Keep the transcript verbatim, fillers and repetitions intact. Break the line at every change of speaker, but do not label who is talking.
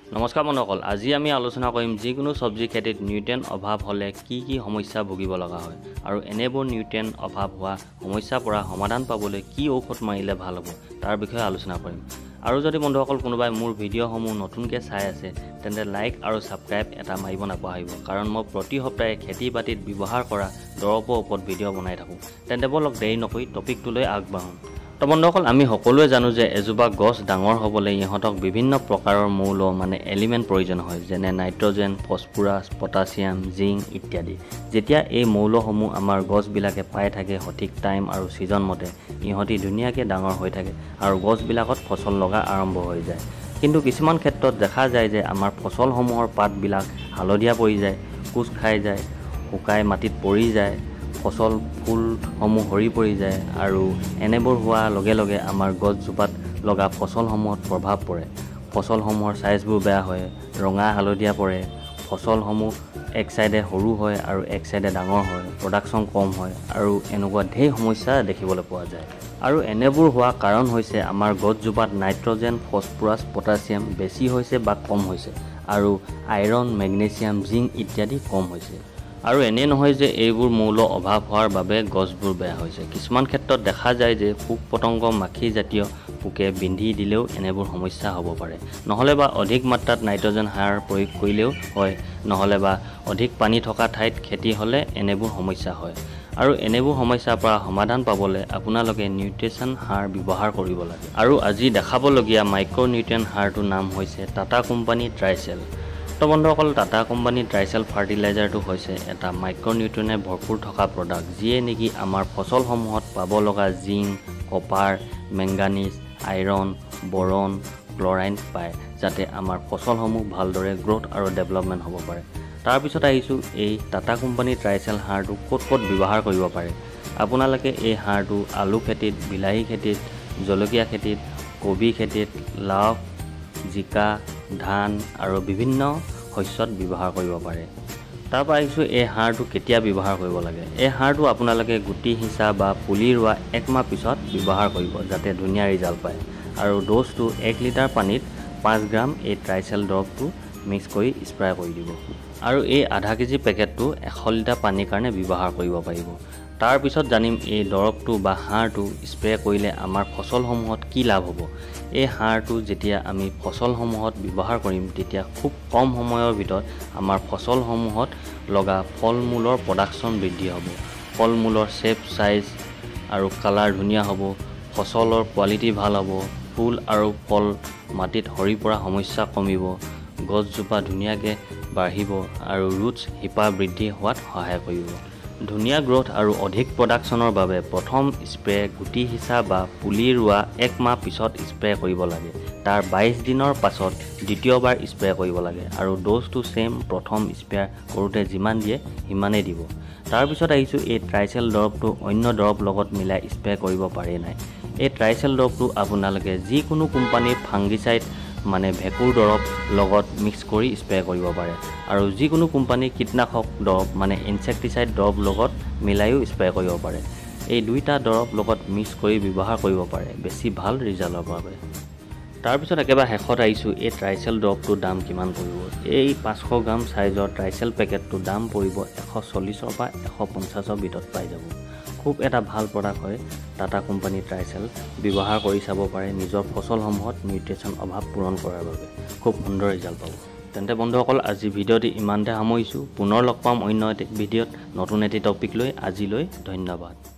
নমস্কাৰ বন্ধুসকল, আজি আমি আলোচনা কৰিম যিকোনো সবজি খেতিত নিউট্ৰিয়েণ্ট অভাৱ হ'লে কি কি সমস্যা ভুগিব লগা হয় আৰু এনেবোৰ নিউট্ৰিয়েণ্ট অভাৱ হোৱা সমস্যাৰ পৰা সমাধান পাবলৈ কি ঔষধ মাৰিলে ভাল হ'ব তাৰ বিষয়ে আলোচনা কৰিম। আৰু যদি বন্ধুসকল কোনোবাই মোৰ ভিডিঅ'সমূহ নতুনকৈ চাই আছে তেন্তে লাইক আৰু ছাবস্ক্ৰাইব এটা মাৰিব নাপাহৰিব, কাৰণ মই প্ৰতি সপ্তাহে খেতি বাতিত ব্যৱহাৰ কৰা দৰৱৰ ওপৰত ভিডিঅ' বনাই থাকোঁ। তেন্তে বলক দেৰি নকৰি টপিকটোলৈ আগবাঢ়োঁ। তো বন্ধুসকল, আমি সকলোৱে জানো যে এজোপা গছ ডাঙৰ হ'বলৈ ইহঁতক বিভিন্ন প্ৰকাৰৰ মৌল মানে এলিমেণ্ট প্ৰয়োজন হয়, যেনে নাইট্ৰজেন, ফছফৰাছ, পটাছিয়াম, জিংক ইত্যাদি। যেতিয়া এই মৌলসমূহ আমাৰ গছবিলাকে পাই থাকে সঠিক টাইম আৰু ছিজন মতে, ইহঁতি ধুনীয়াকৈ ডাঙৰ হৈ থাকে আৰু গছবিলাকত ফচল লগা আৰম্ভ হৈ যায়। কিন্তু কিছুমান ক্ষেত্ৰত দেখা যায় যে আমাৰ ফচলসমূহৰ পাতবিলাক হালধীয়া পৰি যায়, কোচ খাই যায়, শুকাই মাটিত পৰি যায়, ফচল ফুলসমূহ সৰি পৰি যায় আৰু এনেবোৰ হোৱাৰ লগে লগে আমাৰ গছজোপাত লগা ফচলসমূহত প্ৰভাৱ পৰে। ফচলসমূহৰ চাইজবোৰ বেয়া হয়, ৰঙা হালধীয়া পৰে, ফচলসমূহ এক চাইডে সৰু হয় আৰু এক চাইডে ডাঙৰ হয়, প্ৰডাকশ্যন কম হয় আৰু এনেকুৱা ঢেৰ সমস্যা দেখিবলৈ পোৱা যায়। আৰু এনেবোৰ হোৱা কাৰণ হৈছে আমাৰ গছজোপাত নাইট্ৰজেন, ফছফৰাছ, পটাছিয়াম বেছি হৈছে বা কম হৈছে আৰু আইৰণ, মেগনেছিয়াম, জিংক ইত্যাদি কম হৈছে। আৰু এনে নহয় যে এইবোৰ মৌল অভাৱ হোৱাৰ বাবে গছবোৰ বেয়া হৈছে। কিছুমান ক্ষেত্ৰত দেখা যায় যে পোক পতংগ, মাখি জাতীয় পোকে বিন্ধি দিলেও এনেবোৰ সমস্যা হ'ব পাৰে। নহ'লে বা অধিক মাত্ৰাত নাইট্ৰজেন সাৰ প্ৰয়োগ কৰিলেও হয়, নহ'লে বা অধিক পানী থকা ঠাইত খেতি হ'লে এনেবোৰ সমস্যা হয়। আৰু এনেবোৰ সমস্যাৰ পৰা সমাধান পাবলৈ আপোনালোকে নিউট্ৰিশ্যন সাৰ ব্যৱহাৰ কৰিব লাগে। আৰু আজি দেখাবলগীয়া মাইক্ৰ'নিউট্ৰিয়েণ্ট সাৰটোৰ নাম হৈছে টাটা কোম্পানী ট্ৰাইচেল। তো বন্ধুসকল, টাটা কোম্পানী ট্ৰাইচেল ফাৰ্টিলাইজাৰটো হৈছে এটা মাইক্ৰ'নিউট্ৰিয়েণ্টে ভৰপূৰ থকা প্ৰডাক্ট, যিয়ে নেকি আমাৰ ফচলসমূহত পাব লগা জিংক, কপাৰ, মেংগানিজ, আইৰণ, বৰণ, ক্লৰাইন পায়, যাতে আমাৰ ফচলসমূহ ভালদৰে গ্ৰ'থ আৰু ডেভেলপমেণ্ট হ'ব পাৰে। তাৰপিছত আহিছোঁ এই টাটা কোম্পানী ট্ৰাইচেল সাৰটো ক'ত ক'ত ব্যৱহাৰ কৰিব পাৰে। আপোনালোকে এই সাৰটো আলু খেতিত, বিলাহী খেতিত, জলকীয়া খেতিত, কবি খেতিত, লাও, জিকা, ধান আৰু বিভিন্ন শস্যত ব্যৱহাৰ কৰিব পাৰে। তাৰপৰা আহিছোঁ এই সাৰটো কেতিয়া ব্যৱহাৰ কৰিব লাগে। এই সাৰটো আপোনালোকে গুটি সিঁচা বা পুলি ৰোৱা এক মাহ পিছত ব্যৱহাৰ কৰিব, যাতে ধুনীয়া ৰিজাল্ট পায়। আৰু ড'জটো এক লিটাৰ পানীত পাঁচ গ্ৰাম এই ট্ৰাইচেল দৰৱটো মিক্স কৰি স্প্ৰে কৰি দিব। আৰু এই আধা কেজি পেকেটটো এশ লিটাৰ পানীৰ কাৰণে ব্যৱহাৰ কৰিব পাৰিব। তাৰপিছত জানিম এই দৰৱটো বা সাৰটো স্প্ৰে কৰিলে আমাৰ ফচলসমূহত কি লাভ হ'ব। এই সাৰটো যেতিয়া আমি ফচলসমূহত ব্যৱহাৰ কৰিম তেতিয়া খুব কম সময়ৰ ভিতৰত আমাৰ ফচলসমূহত লগা ফল মূলৰ প্ৰডাকশ্যন বৃদ্ধি হ'ব, ফল মূলৰ শ্বেপ, চাইজ আৰু কালাৰ ধুনীয়া হ'ব, ফচলৰ কোৱালিটি ভাল হ'ব, ফুল আৰু ফল মাটিত সৰি পৰা সমস্যা কমিব, গছজোপা ধুনীয়াকৈ বাঢ়িব আৰু ৰুটছ শিপা বৃদ্ধি হোৱাত সহায় কৰিব। ধুনীয়া গ্ৰ'থ আৰু অধিক প্ৰডাকশ্যনৰ বাবে প্ৰথম স্প্ৰে গুটি সিঁচা বা পুলি ৰোৱা এক মাহ পিছত স্প্ৰে কৰিব লাগে। তাৰ বাইছ দিনৰ পাছত দ্বিতীয়বাৰ স্প্ৰে কৰিব লাগে আৰু ড'জটো ছেম প্ৰথম স্প্ৰে কৰোঁতে যিমান দিয়ে সিমানেই দিব। তাৰপিছত আহিছোঁ এই ট্ৰাইচেল দৰৱটো অন্য দৰৱ লগত মিলাই স্প্ৰে কৰিব পাৰে নাই। এই ট্ৰাইচেল দৰৱটো আপোনালোকে যিকোনো কোম্পানীৰ ফাংগিচাইড মানে ভেঁকুৰ দৰৱ লগত মিক্স কৰি স্প্ৰে কৰিব পাৰে আৰু যিকোনো কোম্পানীৰ কীটনাশক দৰৱ মানে ইনচেক্টিচাইড দৰৱ লগত মিলাইও স্প্ৰে কৰিব পাৰে। এই দুইটা দৰৱ লগত মিক্স কৰি ব্যৱহাৰ কৰিব পাৰে বেছি ভাল ৰিজাল্টৰ বাবে। তাৰপিছত একেবাৰে শেষত আহিছোঁ এই ট্ৰাইচেল দৰৱটোৰ দাম কিমান পৰিব। এই পাঁচশ গ্ৰাম চাইজৰ ট্ৰাইচেল পেকেটটোৰ দাম পৰিব এশ চল্লিছৰ পৰা এশ পঞ্চাছৰ ভিতৰত পাই যাব। খুব এটা ভাল প্ৰডাক্ট হয় টাটা কোম্পানী ট্ৰাইচেল, ব্যৱহাৰ কৰি চাব পাৰে নিজৰ ফচলসমূহত নিউট্ৰিশ্যন অভাৱ পূৰণ কৰাৰ বাবে। খুব সুন্দৰ ৰিজাল্ট পাব। তেন্তে বন্ধুসকল, আজি ভিডিঅ'টি ইমানতে সামৰিছোঁ। পুনৰ লগ পাম অন্য এটি ভিডিঅ'ত নতুন এটি টপিক লৈ। আজিলৈ ধন্যবাদ।